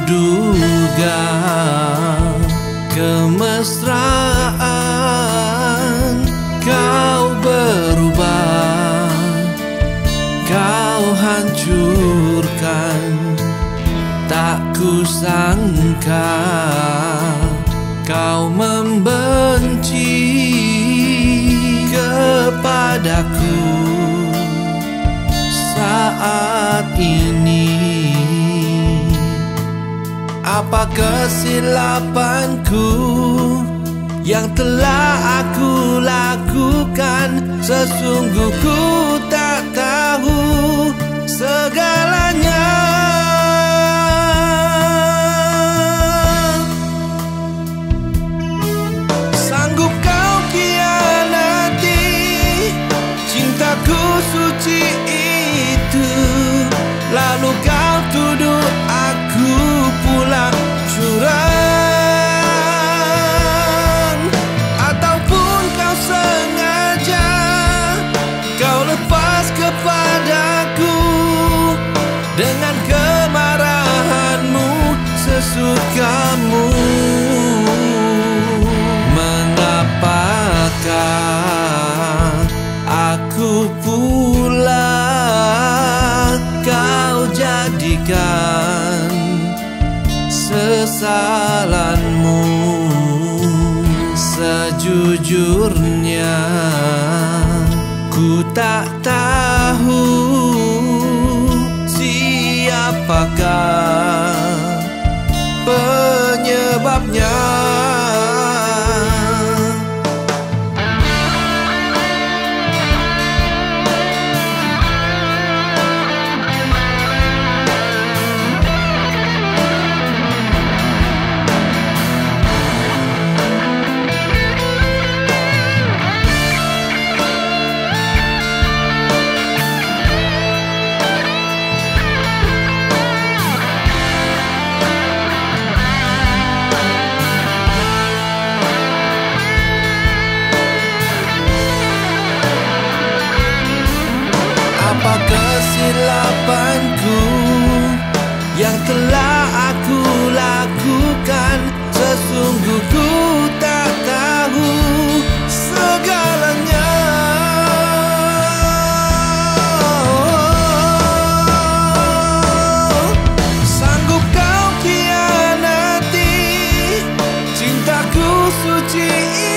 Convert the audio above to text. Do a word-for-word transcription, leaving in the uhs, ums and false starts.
kuduga kemesraan kau berubah, kau hancurkan. Tak kusangka kau membenci kepadaku saat ini. Apa kesilapanku yang telah aku lakukan? Sesungguh ku tak tahu segalanya. Sanggup kau khianati cintaku suci itu, lalu kau tuduh aku pula curang. Ataupun kau sengaja kau lepas kepadaku dengan kemarahanmu sesukamu. Mengapakah aku pula kau jadikan sesalanmu? Sejujurnya ku tak tahu siapakah penyebabnya. Apa kesilapanku yang telah aku lakukan? Sesungguh ku tak tahu segalanya. Sanggup kau khianati cintaku suci